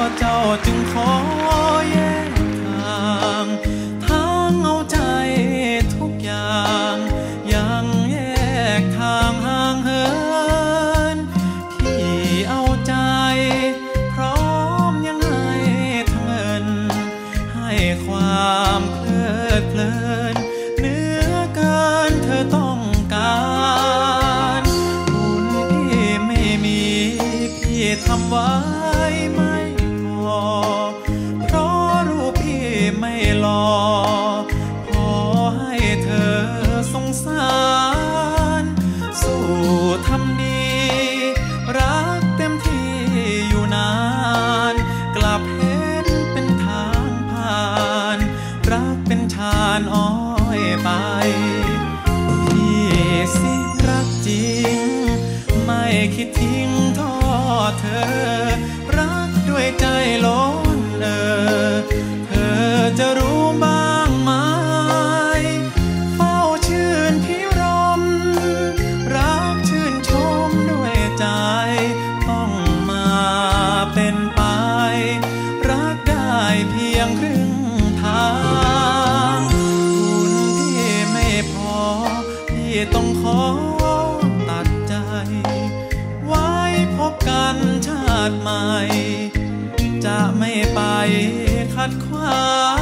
เจ้าจึงขอแยกทางทางเอาใจทุกอย่างยังแยกทางห่างเหินพี่เอาใจพร้อมยังให้ทั้งเงินให้ความเพลิดเพลินเหนือเกินเธอต้องการบุญพี่ไม่มีพี่ทำไว้ไม่พอเพราะรูปพี่ไม่หล่อพอให้เธอสงสารสู้ทำดีรักเต็มที่อยู่นานกลับเห็นเป็นทางผ่านรักเป็นชานอ้อยไปพี่สิรักจริงไม่คิดทิ้งทอดเธอรักด้วยใจล้นเธอจะรู้บ้างไหมเฝ้าชื่นพิรมรักชื่นชมด้วยใจต้องมาเป็นไปรักได้เพียงครึ่งทางบุญพี่ไม่พอพี่ต้องขอตัดใจไว้พบกันชาติใหม่จะไม่ไปขัดขวาง